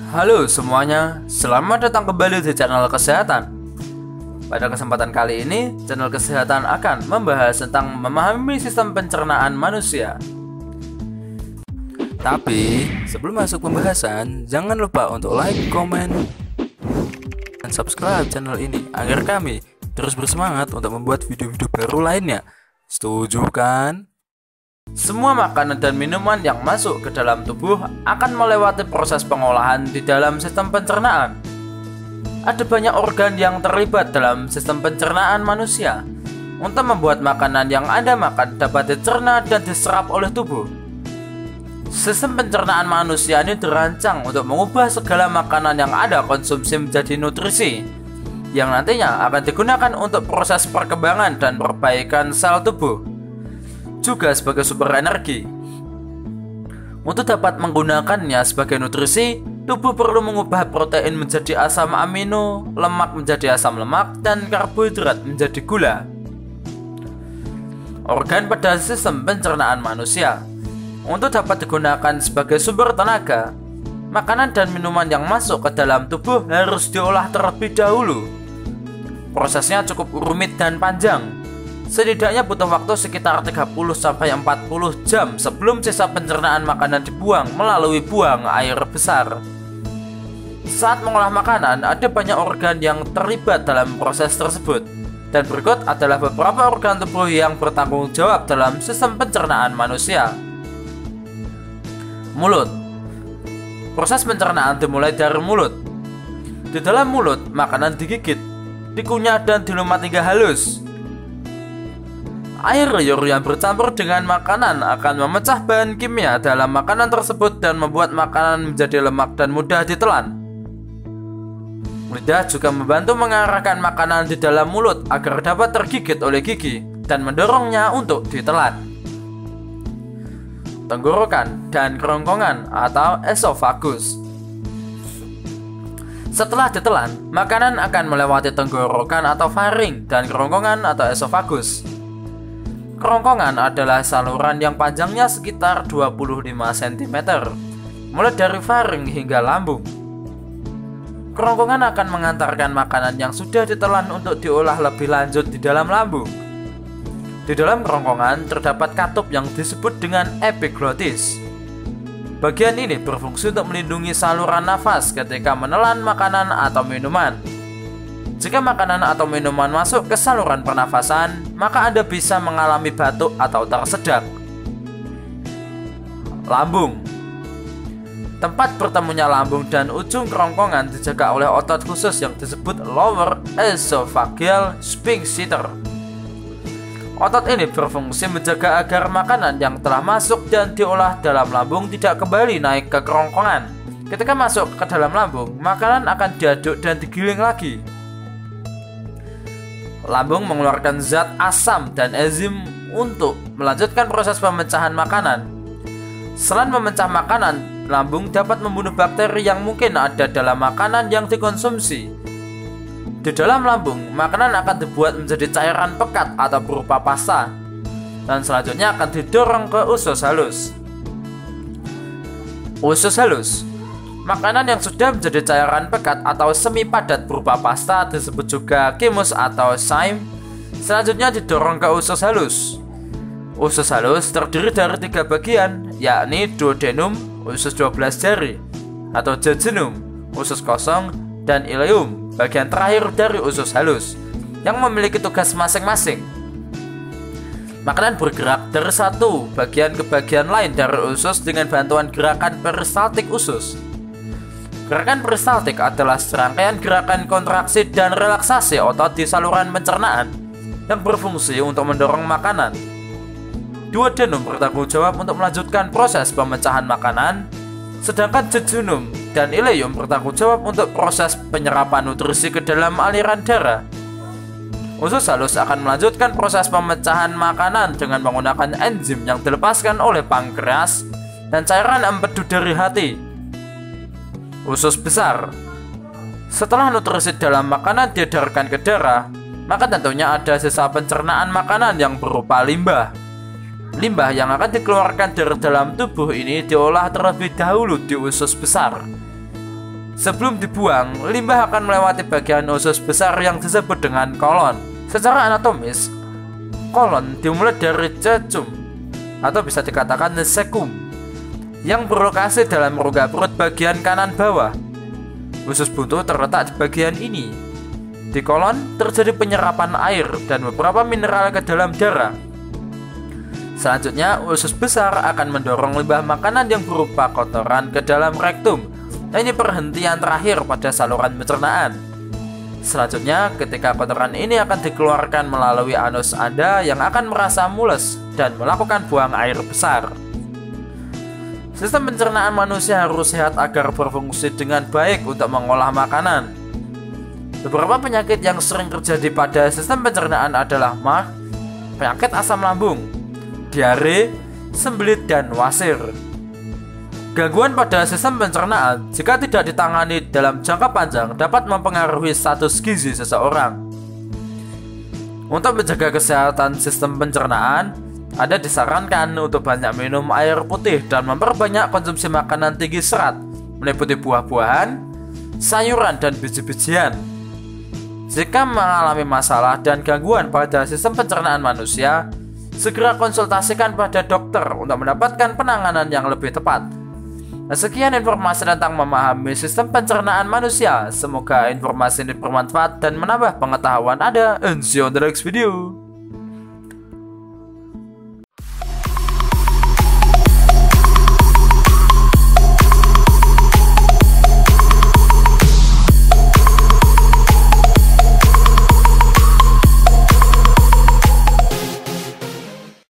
Halo semuanya, selamat datang kembali di channel kesehatan. Pada kesempatan kali ini, channel kesehatan akan membahas tentang memahami sistem pencernaan manusia. Tapi, sebelum masuk pembahasan, jangan lupa untuk like, komen, dan subscribe channel ini agar kami terus bersemangat untuk membuat video-video baru lainnya. Setuju kan? Semua makanan dan minuman yang masuk ke dalam tubuh akan melewati proses pengolahan di dalam sistem pencernaan. Ada banyak organ yang terlibat dalam sistem pencernaan manusia untuk membuat makanan yang Anda makan dapat dicerna dan diserap oleh tubuh. Sistem pencernaan manusia ini dirancang untuk mengubah segala makanan yang Anda konsumsi menjadi nutrisi yang nantinya akan digunakan untuk proses perkembangan dan perbaikan sel tubuh, juga sebagai sumber energi. Untuk dapat menggunakannya sebagai nutrisi, tubuh perlu mengubah protein menjadi asam amino, lemak menjadi asam lemak, dan karbohidrat menjadi gula. Organ pada sistem pencernaan manusia. Untuk dapat digunakan sebagai sumber tenaga, makanan dan minuman yang masuk ke dalam tubuh harus diolah terlebih dahulu. Prosesnya cukup rumit dan panjang. Setidaknya butuh waktu sekitar 30-40 jam sebelum sisa pencernaan makanan dibuang melalui buang air besar. Saat mengolah makanan, ada banyak organ yang terlibat dalam proses tersebut. Dan berikut adalah beberapa organ tubuh yang bertanggung jawab dalam sistem pencernaan manusia. Mulut. Proses pencernaan dimulai dari mulut. Di dalam mulut, makanan digigit, dikunyah dan dilumat hingga halus. Air liur yang bercampur dengan makanan akan memecah bahan kimia dalam makanan tersebut dan membuat makanan menjadi lemak dan mudah ditelan. Lidah juga membantu mengarahkan makanan di dalam mulut agar dapat tergigit oleh gigi dan mendorongnya untuk ditelan. Tenggorokan dan kerongkongan atau esofagus. Setelah ditelan, makanan akan melewati tenggorokan atau faring dan kerongkongan atau esofagus. Kerongkongan adalah saluran yang panjangnya sekitar 25 cm, mulai dari faring hingga lambung. Kerongkongan akan mengantarkan makanan yang sudah ditelan untuk diolah lebih lanjut di dalam lambung. Di dalam kerongkongan terdapat katup yang disebut dengan epiglotis. Bagian ini berfungsi untuk melindungi saluran nafas ketika menelan makanan atau minuman. Jika makanan atau minuman masuk ke saluran pernafasan, maka Anda bisa mengalami batuk atau tersedak. Lambung. Tempat bertemunya lambung dan ujung kerongkongan dijaga oleh otot khusus yang disebut lower esophageal sphincter. Otot ini berfungsi menjaga agar makanan yang telah masuk dan diolah dalam lambung tidak kembali naik ke kerongkongan. Ketika masuk ke dalam lambung, makanan akan diaduk dan digiling lagi. Lambung mengeluarkan zat asam dan enzim untuk melanjutkan proses pemecahan makanan. Selain memecah makanan, lambung dapat membunuh bakteri yang mungkin ada dalam makanan yang dikonsumsi. Di dalam lambung, makanan akan dibuat menjadi cairan pekat atau berupa pasta, dan selanjutnya akan didorong ke usus halus. Usus halus. Makanan yang sudah menjadi cairan pekat atau semi padat berupa pasta disebut juga chymus atau chyme. Selanjutnya didorong ke usus halus. Usus halus terdiri dari 3 bagian, yakni duodenum, usus 12 jari, atau jejunum, usus kosong, dan ileum, bagian terakhir dari usus halus, yang memiliki tugas masing-masing. Makanan bergerak dari satu bagian ke bagian lain dari usus dengan bantuan gerakan peristaltik usus. Gerakan peristaltik adalah serangkaian gerakan kontraksi dan relaksasi otot di saluran pencernaan yang berfungsi untuk mendorong makanan. Duodenum bertanggung jawab untuk melanjutkan proses pemecahan makanan, sedangkan jejunum dan ileum bertanggung jawab untuk proses penyerapan nutrisi ke dalam aliran darah. Usus halus akan melanjutkan proses pemecahan makanan dengan menggunakan enzim yang dilepaskan oleh pankreas dan cairan empedu dari hati. Usus besar. Setelah nutrisi dalam makanan diedarkan ke darah, maka tentunya ada sisa pencernaan makanan yang berupa limbah. Limbah yang akan dikeluarkan dari dalam tubuh ini diolah terlebih dahulu di usus besar. Sebelum dibuang, limbah akan melewati bagian usus besar yang disebut dengan kolon. Secara anatomis, kolon dimulai dari cecum atau bisa dikatakan cecum yang berlokasi dalam rongga perut bagian kanan bawah. Usus buntu terletak di bagian ini. Di kolon terjadi penyerapan air dan beberapa mineral ke dalam darah. Selanjutnya, usus besar akan mendorong limbah makanan yang berupa kotoran ke dalam rektum. Ini perhentian terakhir pada saluran pencernaan. Selanjutnya, ketika kotoran ini akan dikeluarkan melalui anus Anda yang akan merasa mules dan melakukan buang air besar. Sistem pencernaan manusia harus sehat agar berfungsi dengan baik untuk mengolah makanan. Beberapa penyakit yang sering terjadi pada sistem pencernaan adalah MAH, penyakit asam lambung, diare, sembelit, dan wasir. Gangguan pada sistem pencernaan jika tidak ditangani dalam jangka panjang dapat mempengaruhi status gizi seseorang. Untuk menjaga kesehatan sistem pencernaan, Anda disarankan untuk banyak minum air putih dan memperbanyak konsumsi makanan tinggi serat, meliputi buah-buahan, sayuran, dan biji-bijian. Jika mengalami masalah dan gangguan pada sistem pencernaan manusia, segera konsultasikan pada dokter untuk mendapatkan penanganan yang lebih tepat. Sekian informasi tentang memahami sistem pencernaan manusia. Semoga informasi ini bermanfaat dan menambah pengetahuan Anda. And see you on the next video.